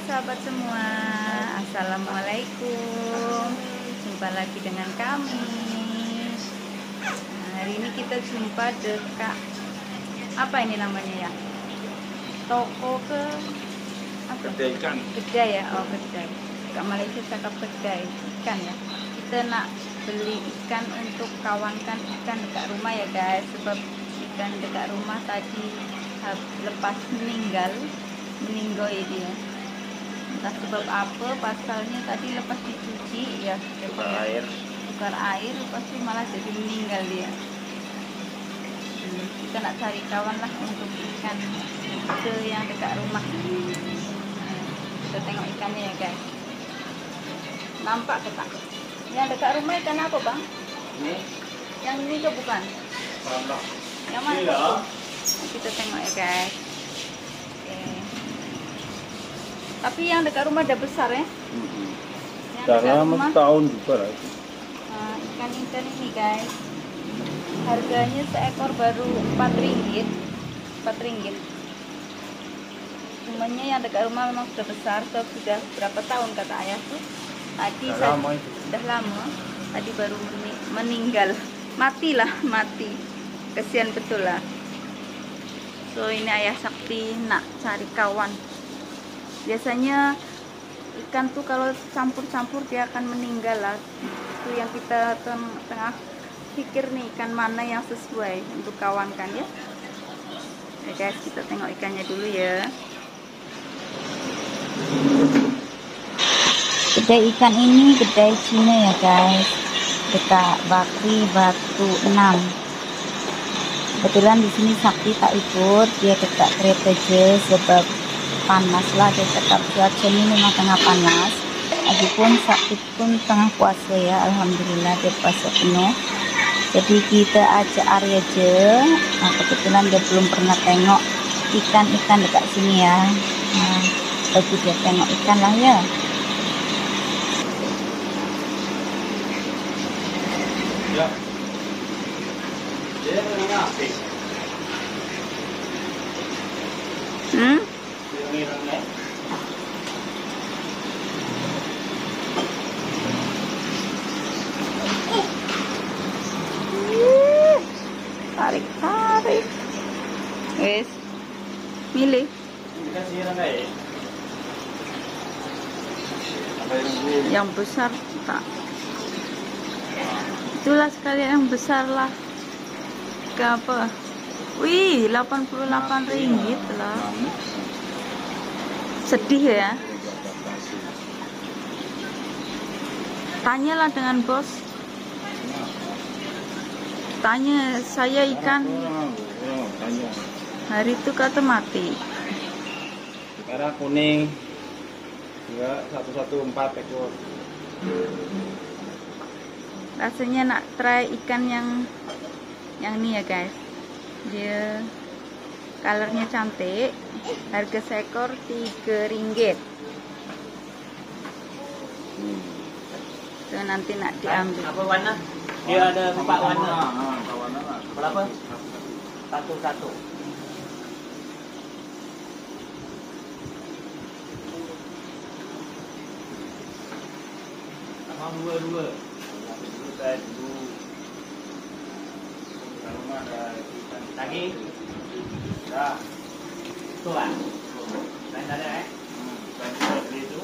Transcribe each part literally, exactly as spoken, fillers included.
sahabat semua, assalamualaikum. Jumpa lagi dengan kami. Nah, hari ini kita jumpa dekat apa ini namanya ya? Toko ke apa? Kedai ikan. Kedai ya, oh kedai. Kak Malaysia cakap kedai ikan ya. Kita nak beli ikan untuk kawankan ikan dekat rumah ya guys, sebab ikan dekat rumah tadi lepas meninggal meninggoy dia, entah sebab apa, pasalnya tadi lepas dicuci ya, tukar air tukar air lepas itu malah jadi meninggal dia. hmm, kita nak cari kawan lah untuk ikan ke yang dekat rumah. hmm, kita tengok ikannya ya guys, nampak ke tak? Yang dekat rumah ikan apa bang? ini Yang ini ke bukan? Rambak. Yang mana? Iya. Kita tengok ya guys. Oke. Tapi yang dekat rumah udah besar ya? Mm-hmm. Yang Udah dekat lama rumah tahun juga lah itu. nah, ikan-ikan ini guys, harganya seekor baru empat ringgit. empat ringgit. Cumanya yang dekat rumah memang sudah besar, so, sudah berapa tahun kata ayah tuh. Tadi Udah saya, lama itu. Udah lama. Tadi baru meni- meninggal. Matilah, mati. Kesian betul lah. So ini ayah Sakti nak cari kawan. Biasanya ikan tuh kalau campur-campur dia akan meninggal lah. Itu yang kita ten- tengah pikir nih, ikan mana yang sesuai untuk kawankan ya. Oke guys, kita tengok ikannya dulu ya. Kedai ikan ini kedai Cina ya guys, dekat Bakri Batu enam. Kebetulan di sini Sakti tak ikut, dia dekat kereta je sebab panas lah, dia tetap cuaca ini memang tengah panas. Lagipun Sakti pun tengah puasa ya, alhamdulillah dia puasa penuh. Jadi kita ajak Arya je. Nah, kebetulan dia belum pernah tengok ikan-ikan dekat sini ya. Nah, bagi dia tengok ikan lah ya. Ya. Dia mana api? Hmm? Ini ramai. Tarik, tarik. Wes, milih. Ini kan sihiran guys. Apa yang bu? Yang besar tak. Itulah sekalian yang besar lah. Ke apa? Wih, delapan puluh delapan ringgit lah. Sedih ya. Tanyalah dengan bos. Tanya saya ikan Tanya. hari itu kata mati. Merah kuning. Enggak satu satu empat ekor. Rasanya nak try ikan yang yang ini ya guys. Dia colornya cantik. Harga seekor tiga ringgit. Hmm. Itu nanti nak diambil. Apa warna? Dia ada empat warna. Ah, warna lah. Berapa? Satu-satu. Abang dua-dua. Dulu saya dulu. Kalau mah ada ikan Lagi? dah. Tu kan? Lain ada eh? Hmm, dan seperti itu.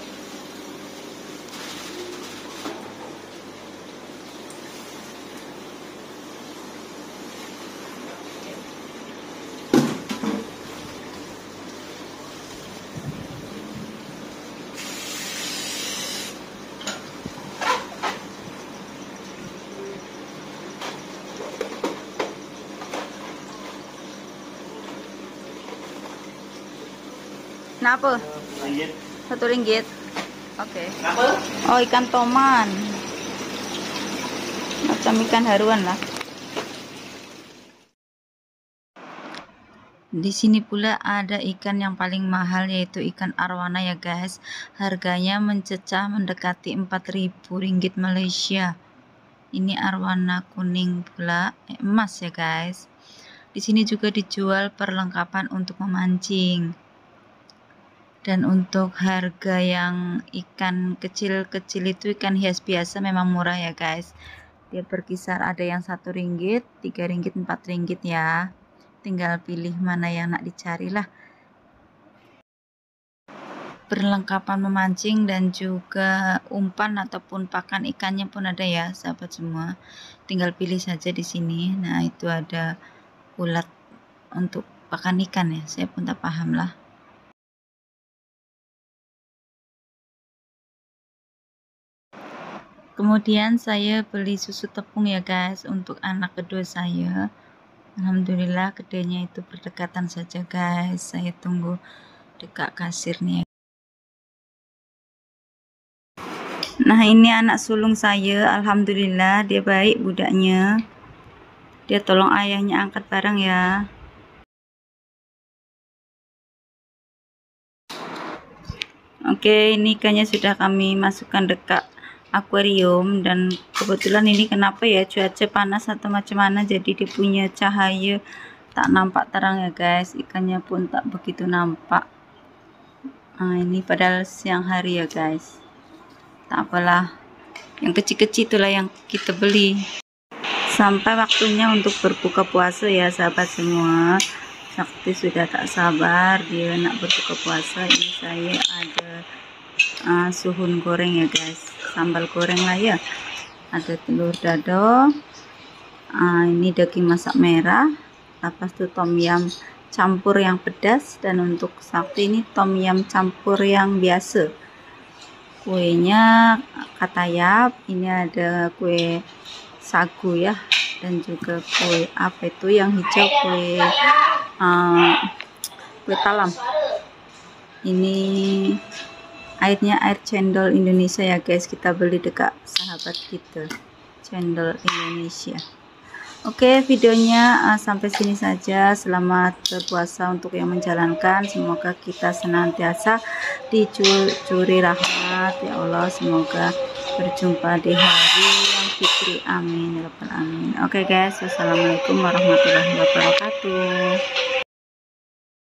Kenapa? Ringgit. Satu ringgit. Oke. Kenapa? Oh, ikan toman. Macam ikan haruan lah. Di sini pula ada ikan yang paling mahal, yaitu ikan arwana ya guys. Harganya mencecah mendekati empat ribu ringgit Malaysia. Ini arwana kuning pula, eh, emas ya guys. Di sini juga dijual perlengkapan untuk memancing. Dan untuk harga yang ikan kecil-kecil itu ikan hias biasa memang murah ya guys. Dia berkisar ada yang satu ringgit, tiga ringgit, empat ringgit ya. Tinggal pilih mana yang nak dicari lah. Perlengkapan memancing dan juga umpan ataupun pakan ikannya pun ada ya sahabat semua. Tinggal pilih saja di sini. Nah itu ada ulat untuk pakan ikan ya. Saya pun tak paham lah. Kemudian saya beli susu tepung ya guys untuk anak kedua saya. Alhamdulillah kedainya itu berdekatan saja guys. Saya tunggu dekat kasirnya. Nah ini anak sulung saya, alhamdulillah dia baik budaknya. Dia tolong ayahnya angkat barang ya. Oke, ini ikannya sudah kami masukkan dekat akuarium, dan kebetulan ini kenapa ya cuaca panas atau macam mana jadi dia punya cahaya tak nampak terang ya guys. Ikannya pun tak begitu nampak. Nah ini padahal siang hari ya guys. Tak apalah, yang kecil-kecil itulah yang kita beli. Sampai waktunya untuk berbuka puasa ya sahabat semua. Sakti sudah tak sabar dia nak berbuka puasa. Ini saya ada uh, suhun goreng ya guys, sambal goreng lah ya. Ada telur dado, uh, ini daging masak merah, lepas itu tom yum campur yang pedas, dan untuk Sakti ini tom yum campur yang biasa. Kuenya katayap, ini ada kue sagu ya, dan juga kue apa itu yang hijau, kue uh, kue talam. Ini airnya air cendol Indonesia ya guys, kita beli dekat sahabat kita, cendol Indonesia. Oke, videonya uh, sampai sini saja. Selamat berpuasa untuk yang menjalankan. Semoga kita senantiasa dicuri rahmat ya Allah. Semoga berjumpa di hari yang fitri. Amin ya rabbal alamin. Oke guys, wassalamualaikum warahmatullahi wabarakatuh.